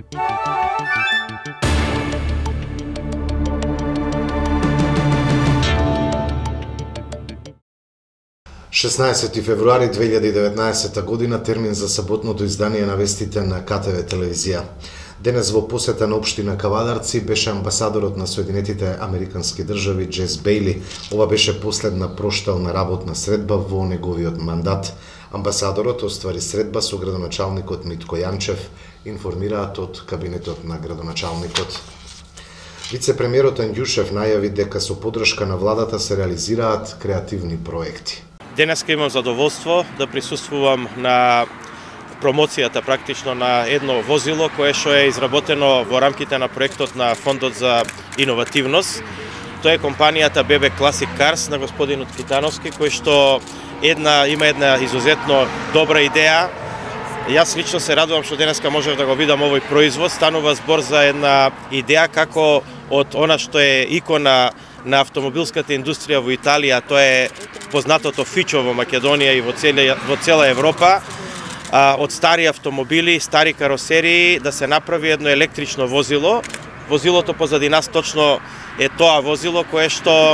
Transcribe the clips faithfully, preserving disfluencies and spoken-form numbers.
шеснаесети февруари две илјади и деветнаесетта година, термин за саботното издание на вестите на К Т В телевизија. Денес во посета на општина Кавадарци беше амбасадорот на Соединетите Американски држави Джес Бејли. Ова беше последна проштална работна средба во неговиот мандат. Амбасадорот оствари средба со градоначалникот Митко Јанчев, информираат од кабинетот на градоначалникот. Вице-премиерот Андјушев најави дека со поддршка на владата се реализираат креативни проекти. Денеска имам задоволство да присуствувам на промоцијата практично на едно возило кое што е изработено во рамките на проектот на Фондот за иновативност. Тоа е компанијата Б Б Classic Cars на господинот Китановски, кој што една има една изузетно добра идеја. Јас лично се радувам што денеска можев да го видам овој производ. Станува збор за една идеја како од она што е икона на автомобилската индустрија во Италија, тоа е познатото Фичо во Македонија и во цела, во цела Европа, а, од стари автомобили, стари каросерии, да се направи едно електрично возило. Возилото позади нас точно е тоа возило кое што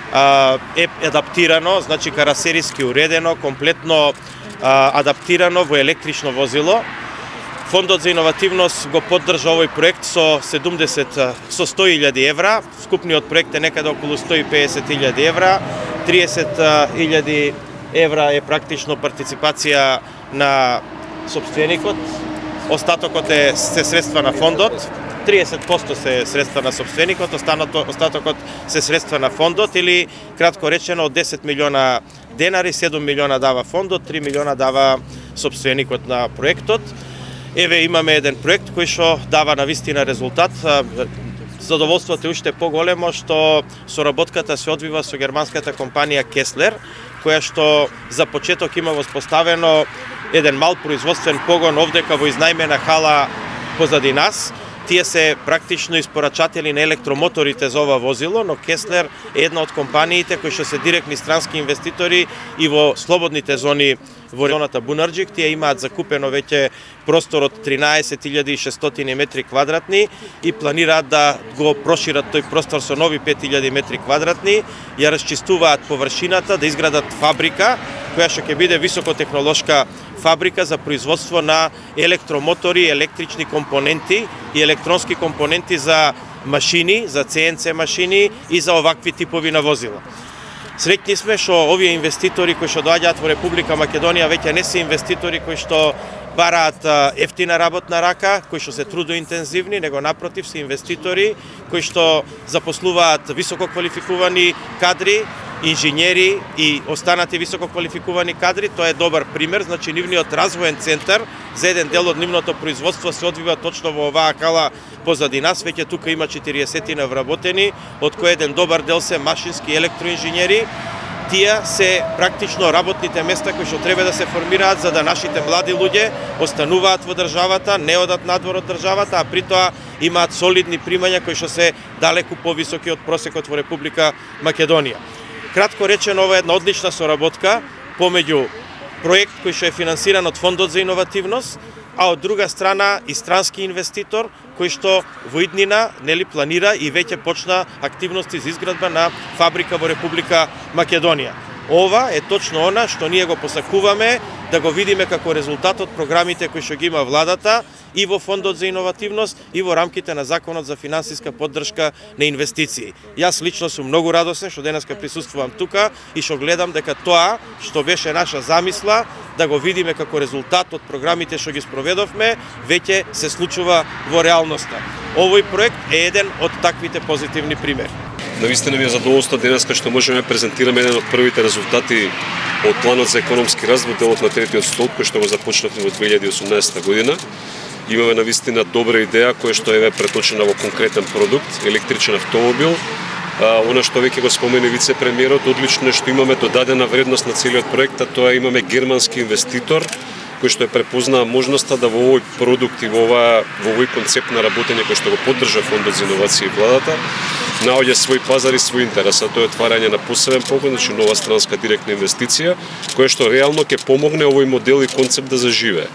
а, е адаптирано, значи каросериски уредено, комплетно а, адаптирано во електрично возило. Фондот за иновативност го поддржа овој проект со седумдесет со сто илјади евра, вкупниот проект е некаде околу сто и педесет илјади евра, триесет илјади евра е практично партиципација на сопственикот, остатокот е се средства на фондот, триесет проценти се средства на сопственикот, остатокот се средства на фондот, или кратко речено од десет милиона денари, седум милиона дава фондот, три милиона дава сопственикот на проектот. Еве имаме еден проект кој што дава навистина резултат. Задоволството е уште поголемо што соработката се одвива со германската компанија Кеслер, која што за почеток има воспоставено еден мал производствен погон овдека во изнајмена хала позади нас. Тие се практично испорачатели на електромоторите за ова возило, но Кеслер е една од компаниите кои што се директни странски инвеститори и во слободните зони во регионата Бунарџик. Тие имаат закупено веќе простор од тринаесет илјади и шестстотини метри квадратни и планираат да го прошират тој простор со нови пет илјади метри квадратни, ја расчистуваат површината да изградат фабрика која што ќе биде високотехнолошка фабрика за производство на електромотори, електрични компоненти и електронски компоненти за машини, за Це Ен Це машини и за овакви типови на возила. Среќни сме што овие инвеститори кои што доаѓаат во Република Македонија веќе не се инвеститори кои што бараат ефтина работна рака, кои што се трудоинтензивни, него напротив се инвеститори кои што запослуваат високо квалификувани кадри, инженери и останати високо квалификувани кадри. Тоа е добар пример, значи нивниот развоен центар за еден дел од нивното производство се одвива точно во оваа хала позади нас. Веќе тука има четириесет вработени, од кои еден добар дел се машински електроинженери. Тие се практично работните места кои што треба да се формираат за да нашите млади луѓе остануваат во државата, не одат надвор од државата, а при тоа имаат солидни примања кои што се далеку повисоки од просекот во Република Македонија. Кратко речено, ова е една одлична соработка помеѓу проект кој што е финансиран од Фондот за иновативност, а од друга страна и странски инвеститор кој што во иднина нели планира и веќе почна активности за изградба на фабрика во Република Македонија. Ова е точно она што ние го посакуваме да го видиме како резултат од програмите кои што ги има владата и во Фондот за иновативност и во рамките на Законот за финансиска поддршка на инвестиции. Јас лично сум многу радосен што денеска присуствувам тука и што гледам дека тоа што беше наша замисла да го видиме како резултат од програмите што ги спроведовме веќе се случува во реалноста. Овој проект е еден од таквите позитивни примери. Навистина ми е задоволство денеска што можеме да презентираме еден од првите резултати од планот за економски раст во делот на третиот столб кој што го започнавме во две илјади и осумнаесетта година. Имаме навистина добра идеја која што е преточена во конкретен продукт, електричен автомобил. А, она што веќе го спомена вице-премиерот, одлично е што имаме додадена вредност на целиот проект, а тоа имаме германски инвеститор кој што е препознаа можноста да во овој продукт и во оваа во овој концепт на работење кој што го поддржа Фондот за иновации и владата, наоѓа свој пазар и свој интерес, а тоа е отварање на посебен погон, значи нова странска директна инвестиција, која што реално ќе помогне овој модел и концепт да заживее.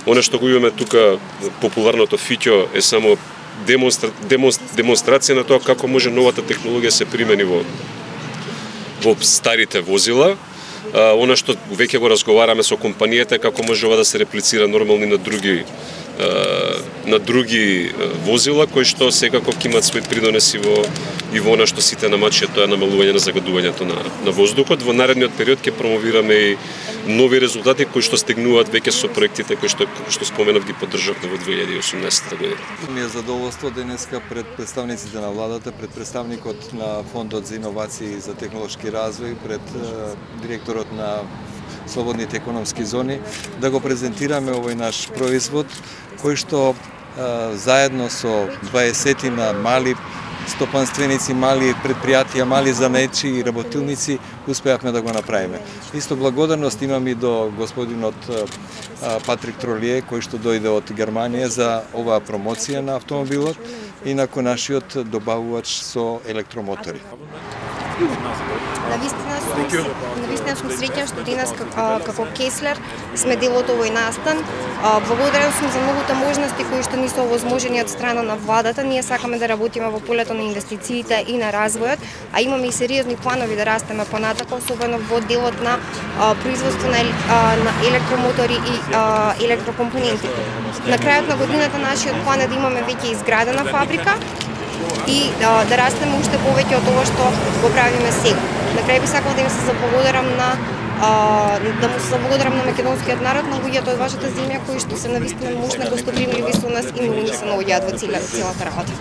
Оно што го имаме тука, популарното фиќо, е само демонстра... демонстр... демонстрација на тоа како може новата технологија се примени во во старите возила. А, она што веќе го разговараме со компанијата како може ова да се реплицира нормално на други на други возила кои што секако ќе имаат свој придонес и во и во она што сите намачија, тоа е намалување на загадувањето на на воздухот. Во наредниот период ќе промовираме и нови резултати кои што стегнуваат веќе со проектите кои што како што споменав ги поддржавме во две илјади и осумнаесета година. Ми е задоволство денеска пред представниците на владата, пред представникот на Фондот за иновации и за технолошки развој, пред директорот на слободните економски зони, да го презентираме овој наш производ, кој што а, заедно со дваесетина мали стопанственици, мали предпријатија, мали занаетчи и работилници успеавме да го направиме. Исто благодарност имам и до господинот а, Патрик Тролие, кој што дојде од Германија за оваа промоција на автомобилот и нако нашиот добавувач со електромотори. Навистина сум, навистина сум среќна што денес како Кеслер сме дел од овој настан. Благодарен сум за многуте можности кои што ни се овозможени од страна на владата. Ние сакаме да работиме во полето на инвестициите и на развојот, а имаме и сериозни планови да растеме понатака, особено во делот на производство на, на електромотори и електрокомпоненти. На крајот на годината нашиот план е да имаме веќе изградена фабрика и да, да растеме уште повеќе од ова што го правиме сега. На крај би сакала да им се заблагодарам на а, да му се заблагодарам на македонскиот народ, на луѓето од вашата земја кои што се навистина мощно гостопримливи со нас и многу ни се наоѓаат во целата работа.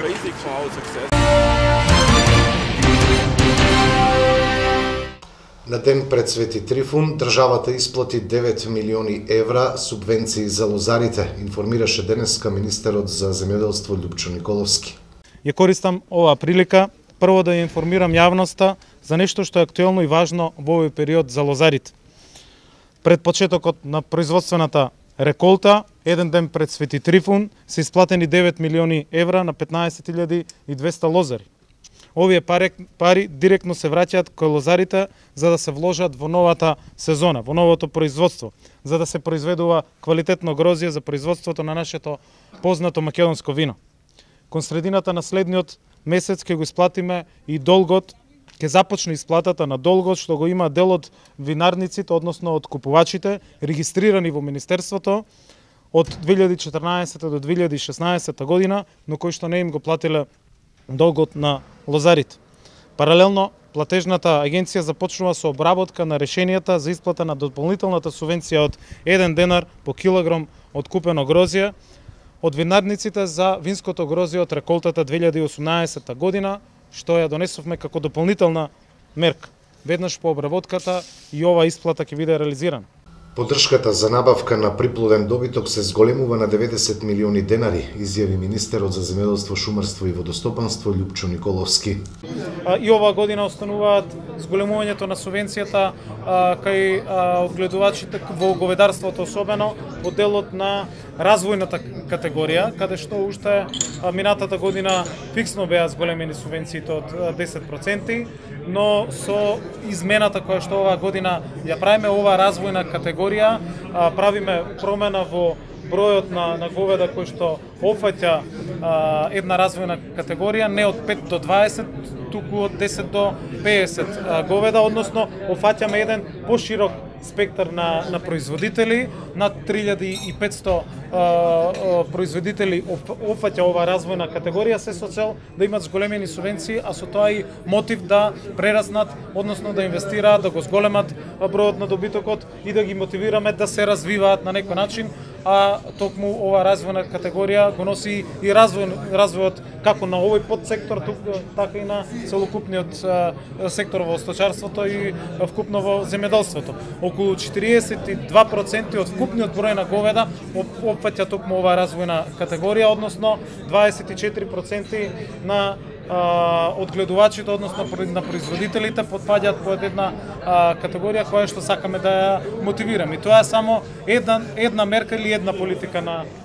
На ден пред Свети Трифун, државата исплати девет милиони евра субвенции за лозарите, информираше денеска министерот за земјоделство Љупчо Николовски. Ја користам оваа прилика прво да ја информирам јавноста за нешто што е актуелно и важно во овој период за лозарите. Пред почетокот на производствената реколта, еден ден пред Свети Трифун, се исплатени девет милиони евра на петнаесет илјади и двесте лозари. Овие пари, пари директно се враќаат кај лозарите за да се вложат во новата сезона, во новото производство, за да се произведува квалитетно грозје за производството на нашето познато македонско вино. Кон средината на следниот месец ќе го исплатиме и долгот, ќе започне исплатата на долгот што го има дел од винарниците, односно од купувачите, регистрирани во Министерството од две илјади и четрнаесета до две илјади и шеснаесета година, но кои што не им го платиле долгот на лозарите. Паралелно, платежната агенција започнува со обработка на решенијата за исплата на дополнителната субвенција од еден денар по килограм од купено грозје од винарниците за винското грозје од реколтата две илјади и осумнаесета година, што ја донесовме како дополнителна мерка. Веднаш по обработката и ова исплата ќе биде реализирана. Поддршката за набавка на приплоден добиток се зголемува на деветдесет милиони денари, изјави министерот за земјоделство, шумарство и водостопанство Љупчо Николовски. И оваа година остануваат зголемувањето на субвенцијата кај одгледувачите во говедарството, особено во делот на развојната категорија, каде што уште минатата година фиксно беа зголемени субвенциите од десет проценти, но со измената која што оваа година ја правиме, оваа развојна категорија, правиме промена во бројот на, на говеда кој што опфаќа една развојна категорија, не од пет до дваесет, туку од десет до пеесет говеда, односно опфаќаме еден поширок спектар на, на производители, над три илјади и петсто а, а, производители опфаќа оваа развојна категорија, се со цел да имат зголемени субвенции, а со тоа и мотив да прераснат, односно да инвестираат, да го зголемат бројот на добитокот и да ги мотивираме да се развиваат на некој начин, а токму оваа развојна категорија го носи и развој, развојот како на овој подсектор, така и на целокупниот сектор во сточарството и вкупно во земјоделството. Околу четириесет и два проценти од вкупниот број на говеда опфаќа токму оваа развојна категорија, односно дваесет и четири проценти на одгледувачите, односно на производителите, потпаѓаат по една а, категорија која што сакаме да ја мотивираме. И тоа е само една, една мерка или една политика на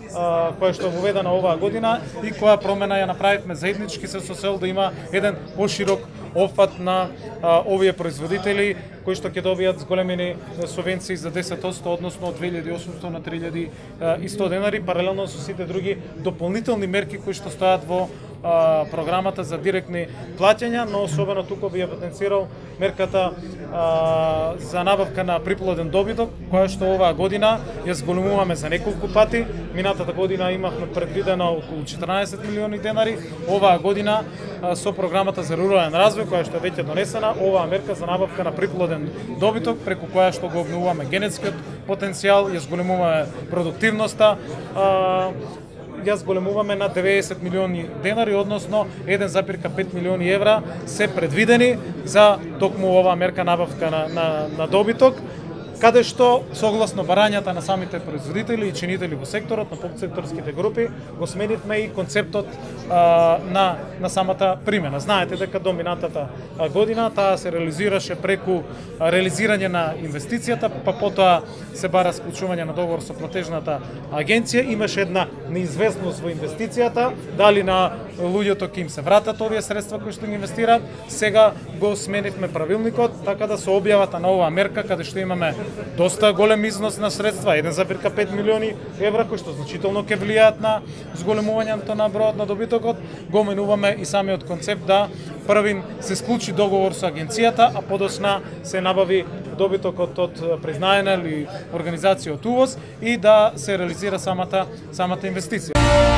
која што е воведена оваа година и која промена ја направивме заеднички се со цел да има еден поширок опфат на а, овие производители кои што ќе добијат зголемени субвенции за десет одсто, односно од две илјади и осумстотини на три илјади и сто денари, паралелно со сите други дополнителни мерки кои што стојат во а, програмата за директни плаќања, но особено тука би ја потенцирал мерката а, за набавка на приплоден добиток, која што оваа година ја зголемуваме за неколку пати. Минатата година имавме предвидено околу четрнаесет милиони денари, оваа година а, со програмата за рурален развој која што е веќе донесена, оваа мерка за набавка на приплоден добиток преку која што го обновуваме генетскиот потенцијал, ја зголемуваме продуктивноста, а, ја зголемуваме на деветдесет милиони денари, односно еден запир пет милиони евра се предвидени за токму оваа мерка набавка на, на, на добиток, каде што согласно барањата на самите производители и чинители во секторот, на подсекторските групи, го сменивме и концептот а, на, на самата примена. Знаете дека до минатата година таа се реализираше преку реализирање на инвестицијата, па потоа се бара склучување на договор со платежната агенција. Имаше една неизвестност во инвестицијата, дали на луѓето ќе им се вратат овие средства кои што ги инвестираат. Сега го сменивме правилникот, така да со објавата на оваа мерка, каде што имаме доста голем износ на средства, еден запир пет милиони евра, кои што значително ќе влијаат на зголемувањето на бројот на добитокот, го менуваме и самиот концепт да првин се склучи договор со агенцијата, а подосна се набави добитокот од признаена или организација од увоз и да се реализира самата самата инвестиција.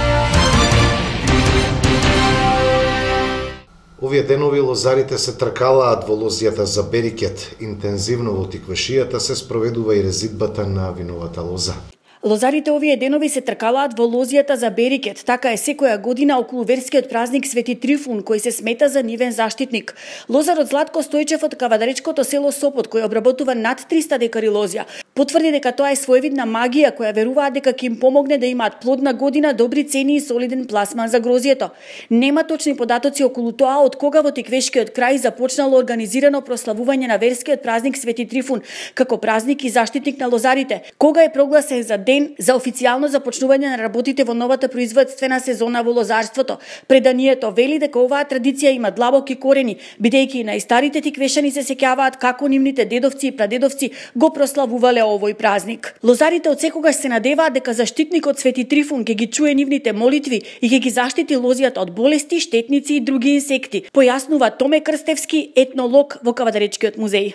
Овие денови лозарите се тркалаат во лозјата за берикет. Интензивно во тиквешијата се спроведува и резидбата на виновата лоза. Лозарите овие денови се тркалаат во лозјата за берикет. Така е секоја година околу верскиот празник Свети Трифун, кој се смета за нивен заштитник. Лозарот Златко Стојчев од кавадаречкото село Сопот, кој обработува над триста декари лозја, потврди дека тоа е своевидна магија која веруваат дека ќе им помогне да имаат плодна година, добри цени и солиден пласман за грозјето. Нема точни податоци околу тоа од кога во тиквешкиот крај започнало организирано прославување на верскиот празник Свети Трифун како празник и заштитник на лозарите. Кога е прогласен за ден за официјално започнување на работите во новата производствена сезона во лозарството. Преданието вели дека оваа традиција има длабоки корени, бидејќи најстарите тиквешани се сеќаваат како нивните дедовци и прадедовци го прославувале овој празник. Лозарите од секогаш се надеваат дека заштитникот Свети Трифун ќе ги чуе нивните молитви и ќе ги заштити лозјата од болести, штетници и други инсекти, појаснува Томе Крстевски, етнолог во Кавадаречкиот музеј.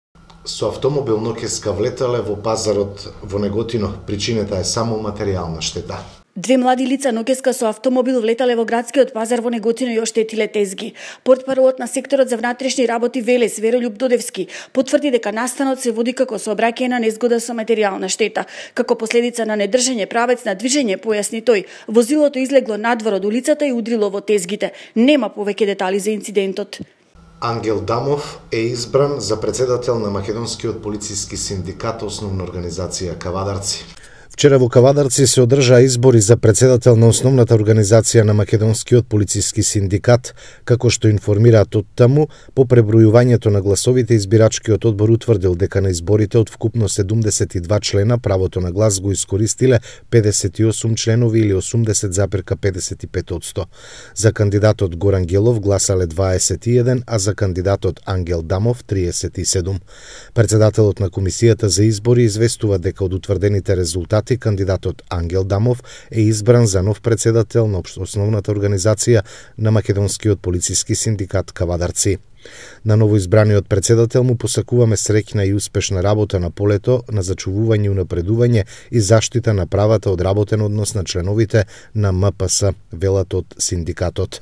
Со автомобил ноќеска влетале во пазарот во Неготино. Причината е само материјална штета. Две млади лица ноќеска со автомобил влетале во градскиот пазар во Неготино и оштетиле тезги. Портпаролот на секторот за внатрешни работи Велес, Веролјуб Додевски, потврди дека настанот се води како сообраќајна незгода со материјална штета. Како последица на недржање правец на движење, појасни тој, возилото излегло надвор од улицата и удрило во тезгите. Нема повеќе детали за инцидентот. Ангел Дамов е избран за председател на Македонскиот полициски синдикат, основна организација Кавадарци. Вчера во Кавадарци се одржаа избори за председател на основната организација на Македонскиот полициски синдикат. Како што информираат од таму, по пребројувањето на гласовите, избирачкиот одбор утврдил дека на изборите од вкупно седумдесет и два члена правото на глас го искористиле педесет и осум членови или осумдесет запир педесет и пет одсто. За кандидатот Горан Гелов гласале дваесет и еден, а за кандидатот Ангел Дамов триесет и седум. Председателот на комисијата за избори известува дека од утврдените резултати кандидатот Ангел Дамов е избран за нов председател на основната организација на Македонскиот полициски синдикат Кавадарци. На новоизбраниот председател му посакуваме среќна и успешна работа на полето на зачувување, унапредување и заштита на правата од работен однос на членовите на М П С, велат од синдикатот.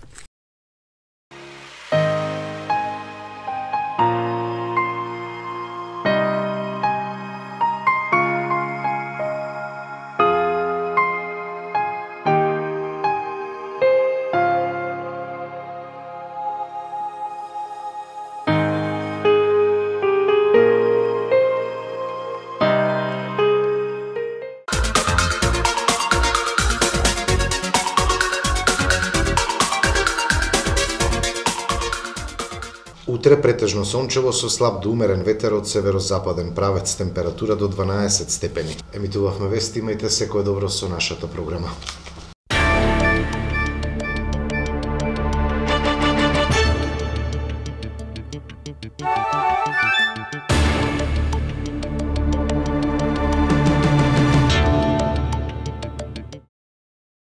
Утре претежно сончево со слаб до умерен ветер од северозападен правец, температура до дванаесет степени. Емитувавме вести, имајте секое добро со нашата програма.